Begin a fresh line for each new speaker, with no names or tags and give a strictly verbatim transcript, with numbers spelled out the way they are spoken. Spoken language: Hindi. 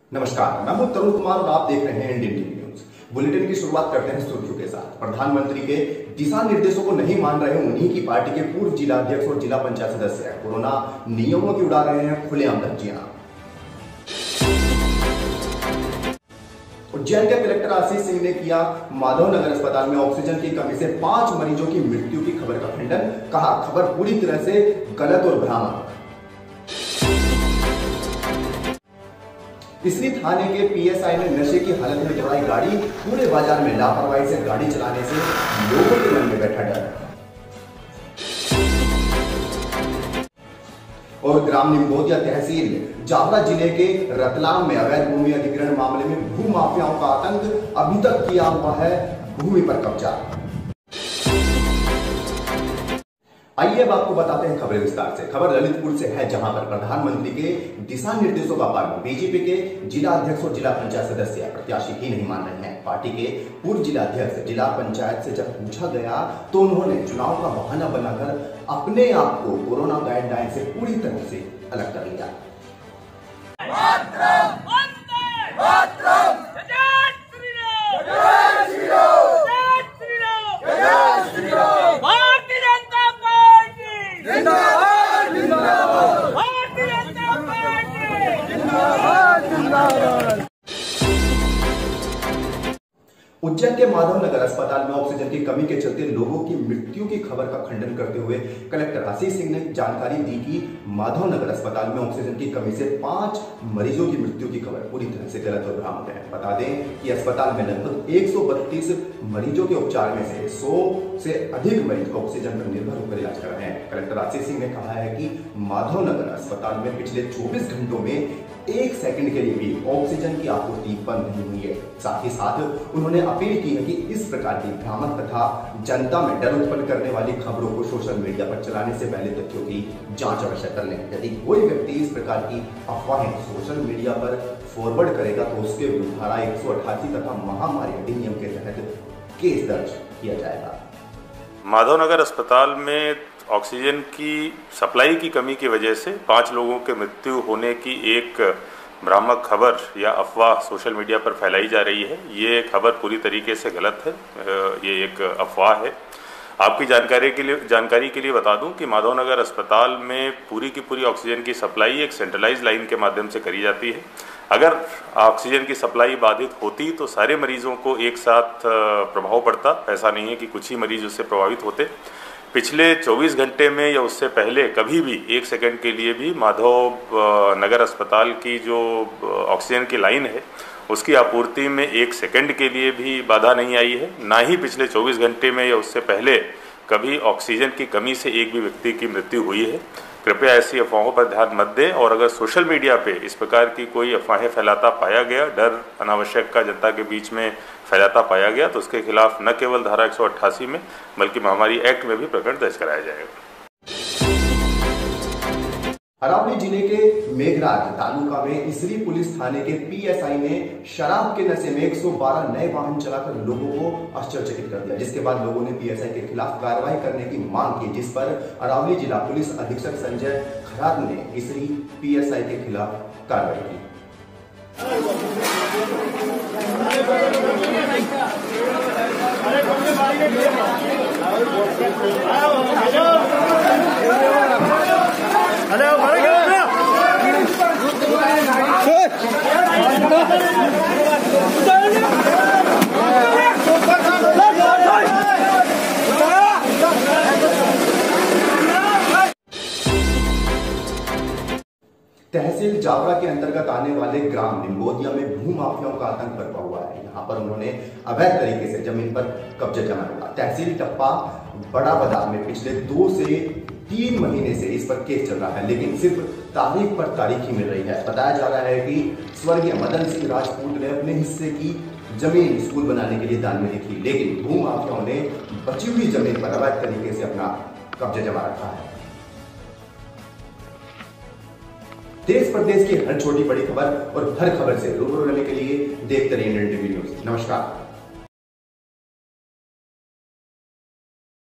नमस्कार, मैं हूं तरुण कुमार और आप देख रहे हैं इंडियन टीवी न्यूज। बुलेटिन की शुरुआत करते हैं सुर्खियों के साथ। प्रधानमंत्री के दिशा निर्देशों को नहीं मान रहे उन्हीं की पार्टी के पूर्व जिला अध्यक्ष और जिला पंचायत सदस्य कोरोना नियमों की उड़ा रहे हैं खुलेआम धज्जियां। उज्जैन के कलेक्टर आशीष सिंह ने किया माधवनगर अस्पताल में ऑक्सीजन की कमी से पांच मरीजों की मृत्यु की खबर का खंडन। कहा, खबर पूरी तरह से गलत और भ्रामक। इसरी थाने के पीएसआई ने नशे की हालत में दौड़ाई गाड़ी। पूरे बाजार में लापरवाही से गाड़ी चलाने से लोगों के मन में बैठा डर। और ग्राम निम्बोदिया तहसील जावरा जिले के रतलाम में अवैध भूमि अधिग्रहण मामले में भू माफियाओं का आतंक। अभी तक किया हुआ है भूमि पर कब्जा। आइए अब आपको बताते हैं खबरें विस्तार से। खबर ललितपुर से है, जहां पर प्रधानमंत्री के दिशा निर्देशों का पालन बीजेपी के जिला अध्यक्ष और जिला पंचायत सदस्य प्रत्याशी ही नहीं मान रहे हैं। पार्टी के पूर्व जिला अध्यक्ष जिला पंचायत से जब पूछा गया तो उन्होंने चुनाव का बहाना बनाकर अपने आप को कोरोना गाइडलाइन से पूरी तरह से अलग कर लिया। उज्जैन के माधवनगर अस्पताल में ऑक्सीजन की कमी के चलते लोगों की मृत्यु की खबर का खंडन करते हुए कलेक्टर आशीष सिंह ने जानकारी दी कि माधवनगर अस्पताल में ऑक्सीजन की कमी से पांच मरीजों की मृत्यु की खबर पूरी तरह से गलत और भ्रामक है। बता दें कि अस्पताल में लगभग एक सौ बत्तीस मरीजों के उपचार में से सौ से अधिक मरीज ऑक्सीजन पर निर्भर होकर इलाज कर रहे हैं। कलेक्टर आशीष सिंह ने कहा है कि माधवनगर अस्पताल में पिछले चौबीस घंटों में एक सेकंड के लिए भी ऑक्सीजन की आपूर्ति बंद नहीं हुई है। साथ ही साथ उन्होंने अपील की है कि इस प्रकार की भ्रामक तथा जनता में डर उत्पन्न करने वाली खबरों को सोशल मीडिया पर चलाने से पहले तथ्यों की जांच अवश्य कर लें। यदि कोई व्यक्ति इस प्रकार की अफवाहें सोशल मीडिया पर फॉरवर्ड करेगा तो उसके विरुद्ध धारा एक सौ अठासी तथा महामारी अधिनियम के तहत केस दर्ज किया जाएगा।
माधवनगर अस्पताल में ऑक्सीजन की सप्लाई की कमी की वजह से पांच लोगों के मृत्यु होने की एक भ्रामक खबर या अफवाह सोशल मीडिया पर फैलाई जा रही है। ये खबर पूरी तरीके से गलत है। ये एक अफवाह है। आपकी जानकारी के लिए जानकारी के लिए बता दूं कि माधवनगर अस्पताल में पूरी की पूरी ऑक्सीजन की सप्लाई एक सेंट्रलाइज लाइन के माध्यम से करी जाती है। अगर ऑक्सीजन की सप्लाई बाधित होती तो सारे मरीजों को एक साथ प्रभाव पड़ता। ऐसा नहीं है कि कुछ ही मरीज उससे प्रभावित होते। पिछले चौबीस घंटे में या उससे पहले कभी भी एक सेकंड के लिए भी माधव नगर अस्पताल की जो ऑक्सीजन की लाइन है उसकी आपूर्ति में एक सेकंड के लिए भी बाधा नहीं आई है। ना ही पिछले चौबीस घंटे में या उससे पहले कभी ऑक्सीजन की कमी से एक भी व्यक्ति की मृत्यु हुई है। कृपया ऐसी अफवाहों पर ध्यान मत दें और अगर सोशल मीडिया पे इस प्रकार की कोई अफवाहें फैलाता पाया गया, डर अनावश्यक का जनता के बीच में फैलाता पाया गया तो उसके खिलाफ न केवल धारा एक सौ अट्ठासी में बल्कि महामारी एक्ट में भी प्रकरण दर्ज कराया जाएगा।
अरावली जिले के मेघराज तालुका में इसरी पुलिस थाने के पीएसआई ने शराब के नशे में एक सौ बारह नए वाहन चलाकर लोगों को आश्चर्यचकित कर दिया, जिसके बाद लोगों ने पीएसआई के खिलाफ कार्रवाई करने की मांग की, जिस पर अरावली जिला पुलिस अधीक्षक संजय खरात ने इसरी पीएसआई के खिलाफ कार्रवाई की। तहसील जावरा के अंतर्गत आने वाले ग्राम निम्बोदिया में भू माफियाओं का आतंक बरपा हुआ है। यहाँ पर उन्होंने अवैध तरीके से जमीन पर कब्जा जमाया। तहसील टप्पा बड़ा बाजार में पिछले दो से तीन महीने से इस पर केस चल रहा है, लेकिन सिर्फ तारीख पर तारीख ही मिल रही है। बताया जा रहा है कि स्वर्गीय मदन सिंह राजपूत ने अपने हिस्से की जमीन स्कूल बनाने के लिए दान में दी थी, लेकिन भू माफियाओं ने बची हुई जमीन पर अवैध तरीके से अपना कब्जा जमा रखा है। देश प्रदेश की हर छोटी बड़ी खबर और हर खबर से रूबरू रहने के लिए देखते रहिए इंडियन टीवी न्यूज। नमस्कार।